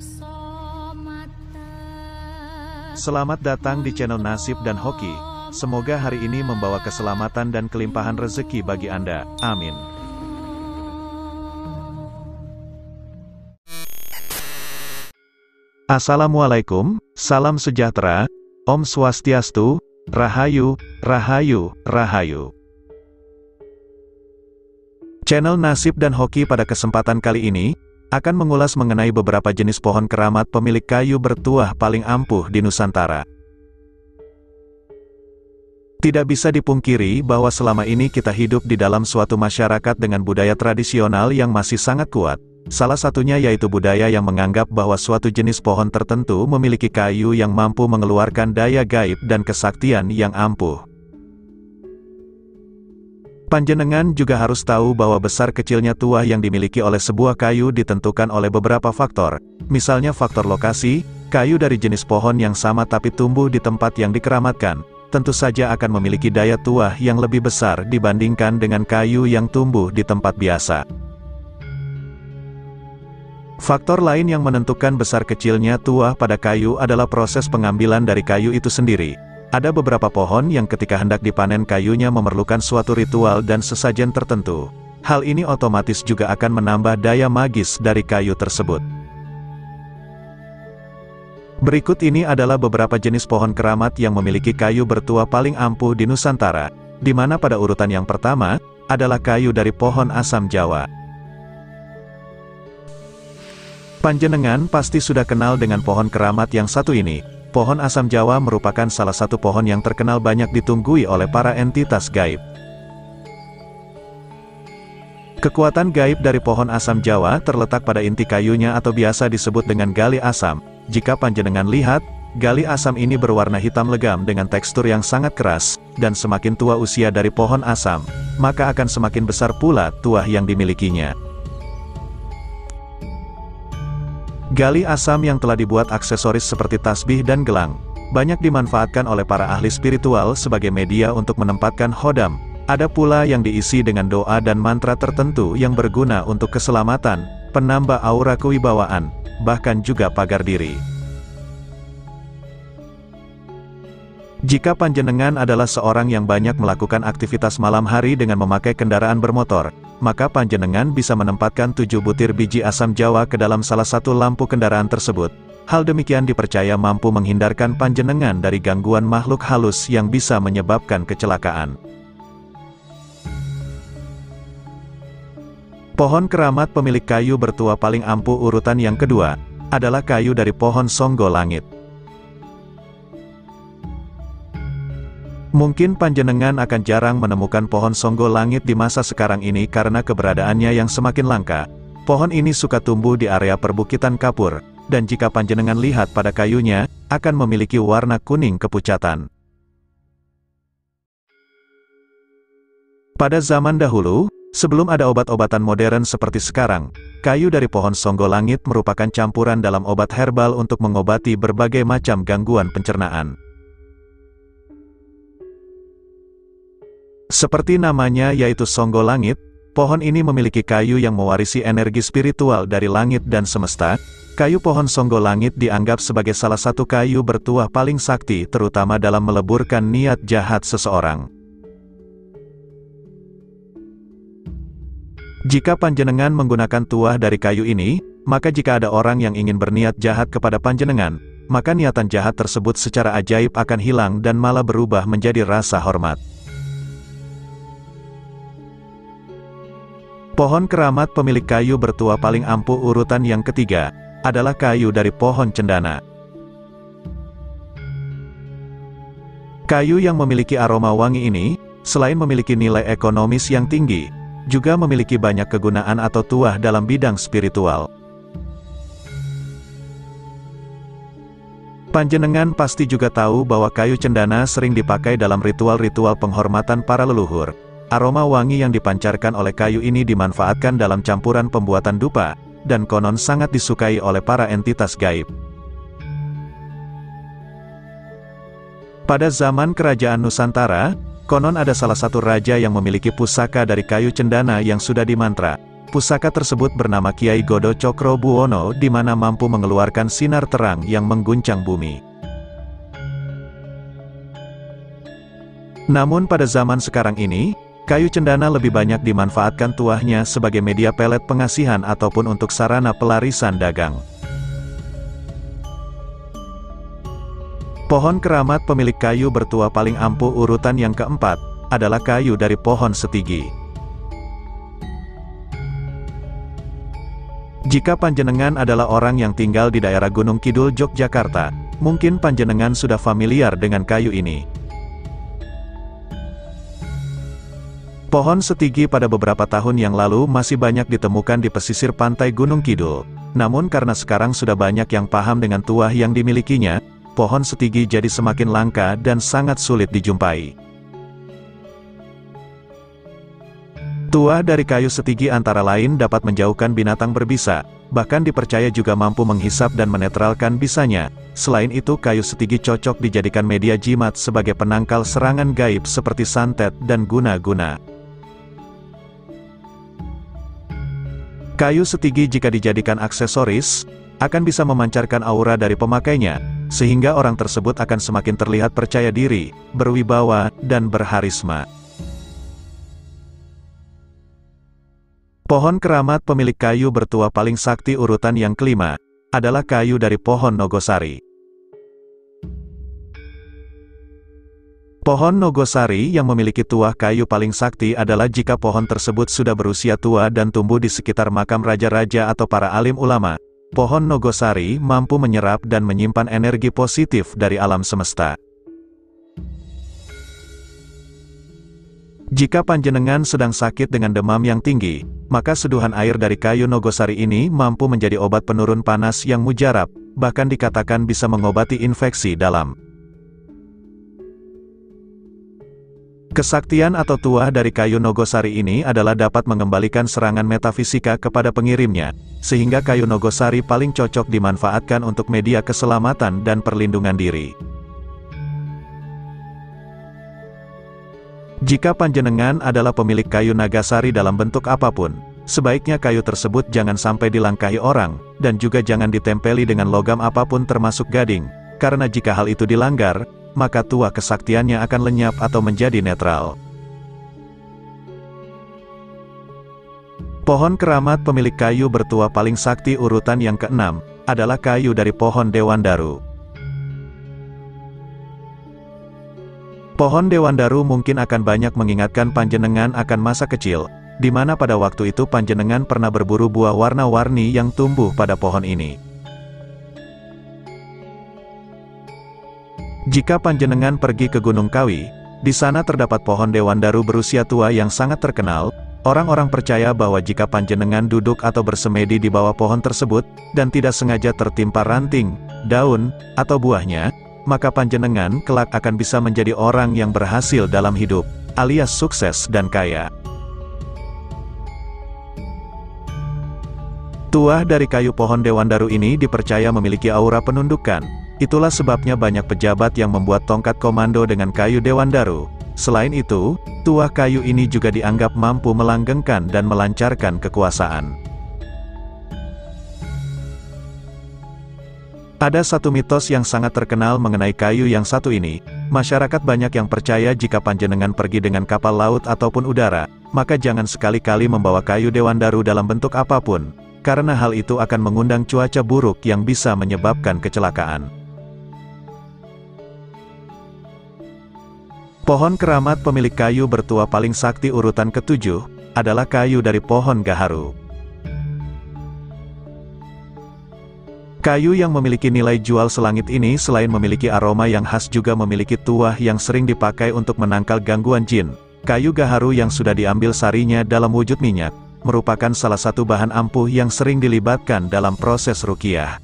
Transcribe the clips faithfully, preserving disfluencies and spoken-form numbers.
Selamat datang di channel Nasib dan Hoki. Semoga hari ini membawa keselamatan dan kelimpahan rezeki bagi Anda. Amin. Assalamualaikum, salam sejahtera, Om Swastiastu, Rahayu, Rahayu, Rahayu. Channel Nasib dan Hoki pada kesempatan kali ini akan mengulas mengenai beberapa jenis pohon keramat pemilik kayu bertuah paling ampuh di Nusantara. Tidak bisa dipungkiri bahwa selama ini kita hidup di dalam suatu masyarakat dengan budaya tradisional yang masih sangat kuat. Salah satunya yaitu budaya yang menganggap bahwa suatu jenis pohon tertentu memiliki kayu yang mampu mengeluarkan daya gaib dan kesaktian yang ampuh. Panjenengan juga harus tahu bahwa besar kecilnya tuah yang dimiliki oleh sebuah kayu ditentukan oleh beberapa faktor, misalnya faktor lokasi. Kayu dari jenis pohon yang sama tapi tumbuh di tempat yang dikeramatkan, tentu saja akan memiliki daya tuah yang lebih besar dibandingkan dengan kayu yang tumbuh di tempat biasa. Faktor lain yang menentukan besar kecilnya tuah pada kayu adalah proses pengambilan dari kayu itu sendiri. Ada beberapa pohon yang ketika hendak dipanen kayunya memerlukan suatu ritual dan sesajen tertentu. Hal ini otomatis juga akan menambah daya magis dari kayu tersebut. Berikut ini adalah beberapa jenis pohon keramat yang memiliki kayu bertuah paling ampuh di Nusantara, di mana pada urutan yang pertama adalah kayu dari pohon asam Jawa. Panjenengan pasti sudah kenal dengan pohon keramat yang satu ini. Pohon asam Jawa merupakan salah satu pohon yang terkenal banyak ditunggui oleh para entitas gaib. Kekuatan gaib dari pohon asam Jawa terletak pada inti kayunya atau biasa disebut dengan gali asam. Jika panjenengan lihat, gali asam ini berwarna hitam legam dengan tekstur yang sangat keras, dan semakin tua usia dari pohon asam, maka akan semakin besar pula tuah yang dimilikinya. Gali asam yang telah dibuat aksesoris seperti tasbih dan gelang, banyak dimanfaatkan oleh para ahli spiritual sebagai media untuk menempatkan khodam. Ada pula yang diisi dengan doa dan mantra tertentu yang berguna untuk keselamatan, penambah aura kewibawaan, bahkan juga pagar diri. Jika panjenengan adalah seorang yang banyak melakukan aktivitas malam hari dengan memakai kendaraan bermotor, maka panjenengan bisa menempatkan tujuh butir biji asam Jawa ke dalam salah satu lampu kendaraan tersebut. Hal demikian dipercaya mampu menghindarkan panjenengan dari gangguan makhluk halus yang bisa menyebabkan kecelakaan. Pohon keramat pemilik kayu bertuah paling ampuh urutan yang kedua adalah kayu dari pohon songgo langit. Mungkin panjenengan akan jarang menemukan pohon songgo langit di masa sekarang ini karena keberadaannya yang semakin langka. Pohon ini suka tumbuh di area perbukitan kapur, dan jika panjenengan lihat pada kayunya, akan memiliki warna kuning kepucatan. Pada zaman dahulu, sebelum ada obat-obatan modern seperti sekarang, kayu dari pohon songgo langit merupakan campuran dalam obat herbal untuk mengobati berbagai macam gangguan pencernaan. Seperti namanya yaitu songgo langit, pohon ini memiliki kayu yang mewarisi energi spiritual dari langit dan semesta. Kayu pohon songgo langit dianggap sebagai salah satu kayu bertuah paling sakti terutama dalam meleburkan niat jahat seseorang. Jika panjenengan menggunakan tuah dari kayu ini, maka jika ada orang yang ingin berniat jahat kepada panjenengan, maka niatan jahat tersebut secara ajaib akan hilang dan malah berubah menjadi rasa hormat. Pohon keramat pemilik kayu bertuah paling ampuh urutan yang ketiga adalah kayu dari pohon cendana. Kayu yang memiliki aroma wangi ini, selain memiliki nilai ekonomis yang tinggi, juga memiliki banyak kegunaan atau tuah dalam bidang spiritual. Panjenengan pasti juga tahu bahwa kayu cendana sering dipakai dalam ritual-ritual penghormatan para leluhur. Aroma wangi yang dipancarkan oleh kayu ini dimanfaatkan dalam campuran pembuatan dupa, dan konon sangat disukai oleh para entitas gaib. Pada zaman Kerajaan Nusantara, konon ada salah satu raja yang memiliki pusaka dari kayu cendana yang sudah dimantra. Pusaka tersebut bernama Kiai Godo Cokro Buwono, di mana mampu mengeluarkan sinar terang yang mengguncang bumi. Namun pada zaman sekarang ini, kayu cendana lebih banyak dimanfaatkan tuahnya sebagai media pelet pengasihan ataupun untuk sarana pelarisan dagang. Pohon keramat pemilik kayu bertuah paling ampuh urutan yang keempat, adalah kayu dari pohon setigi. Jika panjenengan adalah orang yang tinggal di daerah Gunung Kidul Yogyakarta, mungkin panjenengan sudah familiar dengan kayu ini. Pohon setigi pada beberapa tahun yang lalu masih banyak ditemukan di pesisir pantai Gunung Kidul. Namun karena sekarang sudah banyak yang paham dengan tuah yang dimilikinya, pohon setigi jadi semakin langka dan sangat sulit dijumpai. Tuah dari kayu setigi antara lain dapat menjauhkan binatang berbisa, bahkan dipercaya juga mampu menghisap dan menetralkan bisanya. Selain itu, kayu setigi cocok dijadikan media jimat sebagai penangkal serangan gaib seperti santet dan guna-guna. Kayu setigi jika dijadikan aksesoris, akan bisa memancarkan aura dari pemakainya, sehingga orang tersebut akan semakin terlihat percaya diri, berwibawa, dan berharisma. Pohon keramat pemilik kayu bertuah paling sakti urutan yang kelima, adalah kayu dari pohon Nogosari. Pohon Nogosari yang memiliki tuah kayu paling sakti adalah jika pohon tersebut sudah berusia tua dan tumbuh di sekitar makam raja-raja atau para alim ulama. Pohon Nogosari mampu menyerap dan menyimpan energi positif dari alam semesta. Jika panjenengan sedang sakit dengan demam yang tinggi, maka seduhan air dari kayu Nogosari ini mampu menjadi obat penurun panas yang mujarab, bahkan dikatakan bisa mengobati infeksi dalam. Kesaktian atau tuah dari kayu Nogosari ini adalah dapat mengembalikan serangan metafisika kepada pengirimnya, sehingga kayu Nogosari paling cocok dimanfaatkan untuk media keselamatan dan perlindungan diri. Jika panjenengan adalah pemilik kayu Nagasari dalam bentuk apapun, sebaiknya kayu tersebut jangan sampai dilangkahi orang, dan juga jangan ditempeli dengan logam apapun termasuk gading, karena jika hal itu dilanggar, maka tuah kesaktiannya akan lenyap atau menjadi netral. Pohon keramat pemilik kayu bertuah paling sakti urutan yang keenam, adalah kayu dari pohon Dewandaru. Pohon Dewandaru mungkin akan banyak mengingatkan panjenengan akan masa kecil, di mana pada waktu itu panjenengan pernah berburu buah warna-warni yang tumbuh pada pohon ini. Jika panjenengan pergi ke Gunung Kawi, di sana terdapat pohon Dewandaru berusia tua yang sangat terkenal. Orang-orang percaya bahwa jika panjenengan duduk atau bersemedi di bawah pohon tersebut, dan tidak sengaja tertimpa ranting, daun, atau buahnya, maka panjenengan kelak akan bisa menjadi orang yang berhasil dalam hidup, alias sukses dan kaya. Tuah dari kayu pohon Dewandaru ini dipercaya memiliki aura penundukan. Itulah sebabnya banyak pejabat yang membuat tongkat komando dengan kayu Dewandaru. Selain itu, tuah kayu ini juga dianggap mampu melanggengkan dan melancarkan kekuasaan. Ada satu mitos yang sangat terkenal mengenai kayu yang satu ini. Masyarakat banyak yang percaya jika panjenengan pergi dengan kapal laut ataupun udara, maka jangan sekali-kali membawa kayu Dewandaru dalam bentuk apapun, karena hal itu akan mengundang cuaca buruk yang bisa menyebabkan kecelakaan. Pohon keramat pemilik kayu bertuah paling sakti urutan ketujuh, adalah kayu dari pohon gaharu. Kayu yang memiliki nilai jual selangit ini selain memiliki aroma yang khas juga memiliki tuah yang sering dipakai untuk menangkal gangguan jin. Kayu gaharu yang sudah diambil sarinya dalam wujud minyak, merupakan salah satu bahan ampuh yang sering dilibatkan dalam proses ruqyah.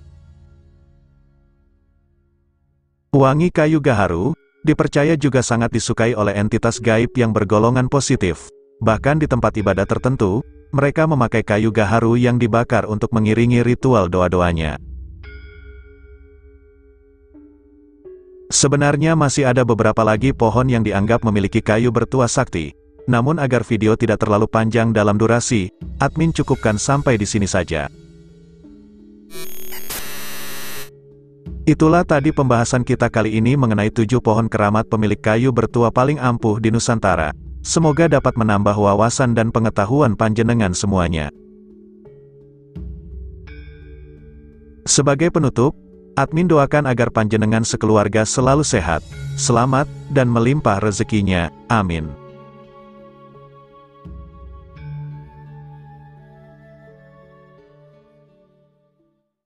Wangi kayu gaharu dipercaya juga sangat disukai oleh entitas gaib yang bergolongan positif. Bahkan di tempat ibadah tertentu, mereka memakai kayu gaharu yang dibakar untuk mengiringi ritual doa-doanya. Sebenarnya masih ada beberapa lagi pohon yang dianggap memiliki kayu bertuah sakti. Namun agar video tidak terlalu panjang dalam durasi, admin cukupkan sampai di sini saja. Itulah tadi pembahasan kita kali ini mengenai tujuh pohon keramat pemilik kayu bertua paling ampuh di Nusantara. Semoga dapat menambah wawasan dan pengetahuan panjenengan semuanya. Sebagai penutup, admin doakan agar panjenengan sekeluarga selalu sehat, selamat, dan melimpah rezekinya. Amin.